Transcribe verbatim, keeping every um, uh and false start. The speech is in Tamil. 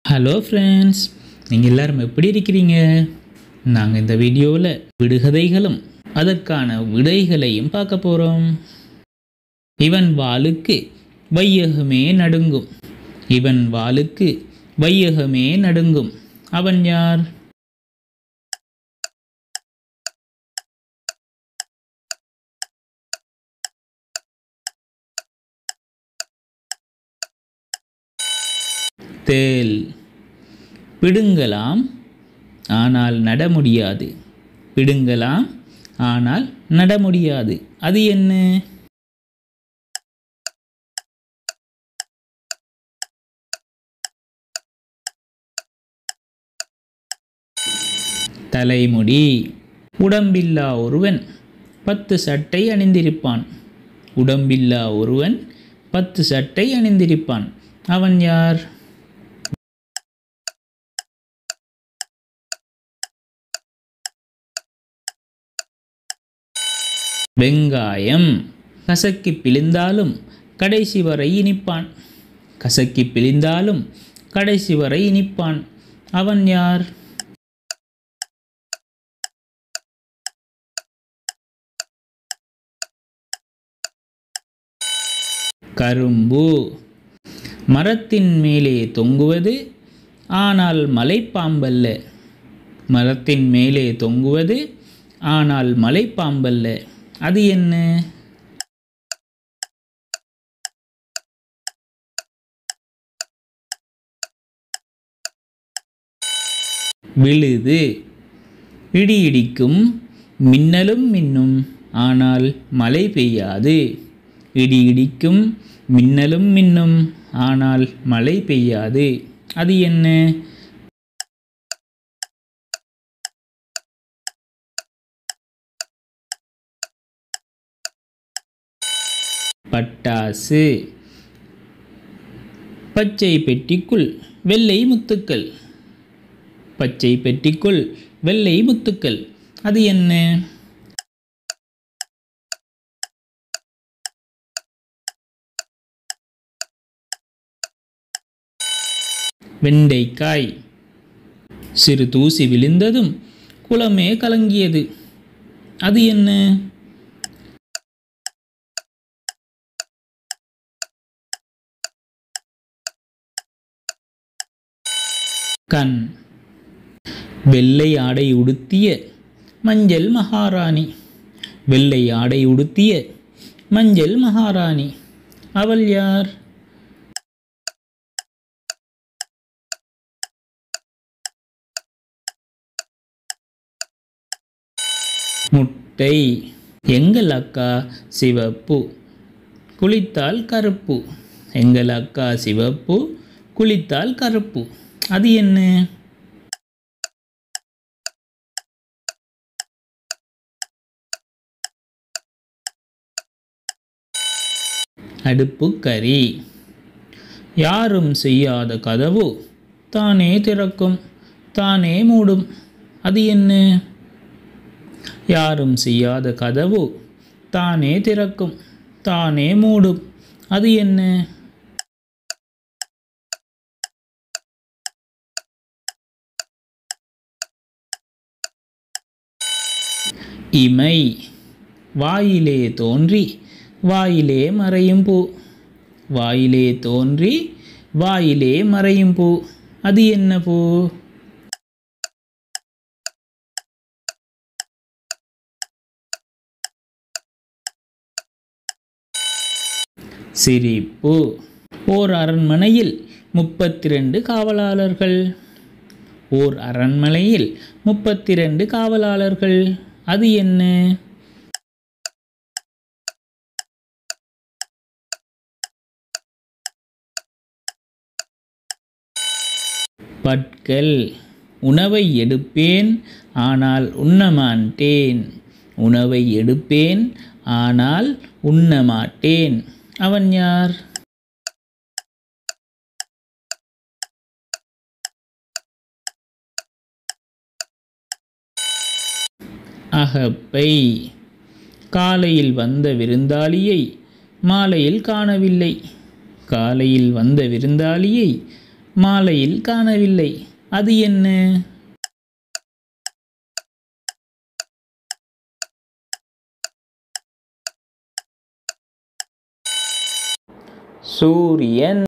ஹலோ ஃப்ரெண்ட்ஸ், நீங்கள் எல்லாரும் எப்படி இருக்கிறீங்க? நாங்கள் இந்த வீடியோவில் விடுகதைகளும் அதற்கான விடைகளையும் பார்க்க போகிறோம். இவன் வாளுக்கு வையகமே நடுங்கும், இவன் வாளுக்கு வையகமே நடுங்கும், அவன் யார்? தேல். பிடுங்கலாம் ஆனால் நட முடியாது, பிடுங்கலாம் ஆனால் நட முடியாது, அது என்ன? தலைமுடி. உடம்பில்லா ஒருவன் பத்து சட்டை அணிந்திருப்பான், உடம்பில்லா ஒருவன் பத்து சட்டை அணிந்திருப்பான், அவன் யார்? வெங்காயம். கசக்கி பிழிந்தாலும் கடைசி வரை இனிப்பான், கசக்கி பிழிந்தாலும் கடைசி வரை இனிப்பான், அவன் யார்? கரும்பு. மரத்தின் மேலே தொங்குவது ஆனால் மலைப்பாம்பல்ல, மரத்தின் மேலே தொங்குவது ஆனால் மலைப்பாம்பல்ல, அது என்ன? விழுது. இடி இடிக்கும் மின்னலும் மின்னும் ஆனால் மழை பெய்யாது, இடி இடிக்கும் மின்னலும் மின்னும் ஆனால் மழை பெய்யாது, அது என்ன? பட்டாசு. பச்சை பெட்டிக்குள் வெள்ளை முத்துக்கள், பச்சை பெட்டிக்குள் வெள்ளை முத்துக்கள், அது என்ன? வெண்டைக்காய். சிறு தூசி விழுந்ததும் குளமே கலங்கியது, அது என்ன? கண். வெள்ளை ஆடை உடுத்திய மஞ்சள் மகாராணி, வெள்ளை ஆடை உடுத்திய மஞ்சள் மகாராணி, அவள் யார்? முட்டை. எங்கள் அக்கா சிவப்பு, குளித்தால் கருப்பு, எங்கள் அக்கா சிவப்பு, குளித்தால் கருப்பு, அது என்ன? அடுப்புக்கரி. யாரும் செய்யாத கதவு தானே திறக்கும் தானே மூடும், அது என்ன? யாரும் செய்யாத கதவு தானே திறக்கும் தானே மூடும், அது என்ன? இமை. வாயிலே தோன்றி வாயிலே மறையும் பூ, வாயிலே தோன்றி வாயிலே மறையும் பூ, அது என்ன பூ? சிரிப்பு. ஓர் அரண்மனையில் முப்பத்தி ரெண்டு காவலாளர்கள், ஓர் அரண்மனையில் முப்பத்தி ரெண்டு காவலாளர்கள், அது என்ன? பற்கள். உணவை எடுப்பேன் ஆனால் உண்ணமாட்டேன், உணவை எடுப்பேன் ஆனால் உண்ணமாட்டேன், அவன் யார்? அகப்பை. காலையில் வந்த விருந்தாளியை மாலையில் காணவில்லை, காலையில் வந்த விருந்தாளியை மாலையில் காணவில்லை, அது என்ன? சூரியன்.